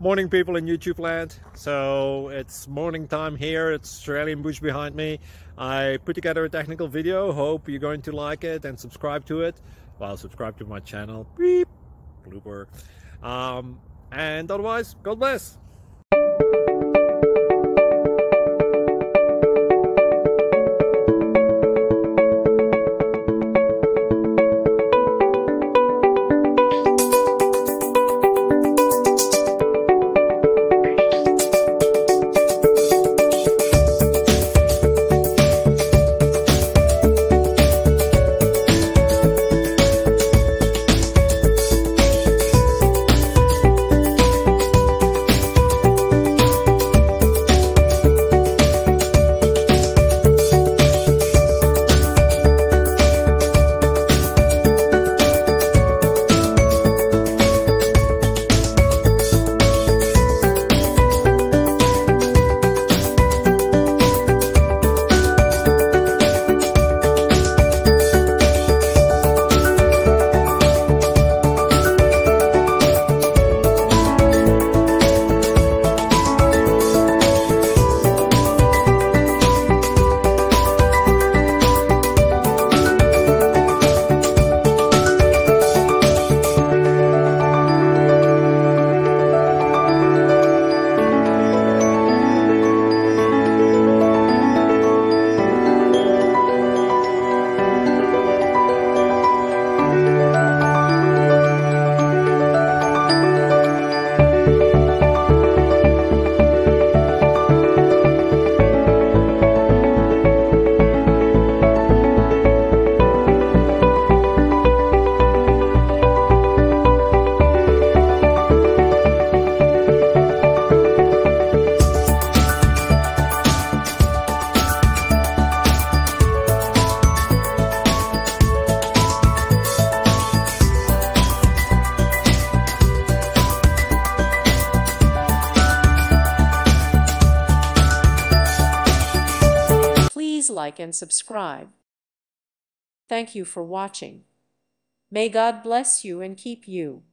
Morning, people in YouTube land. So it's morning time here. It's Australian bush behind me. I put together a technical video. Hope you're going to like it and subscribe to it. Well, subscribe to my channel. Beep. Blooper. And otherwise, God bless. Please like and subscribe. Thank you for watching. May God bless you and keep you.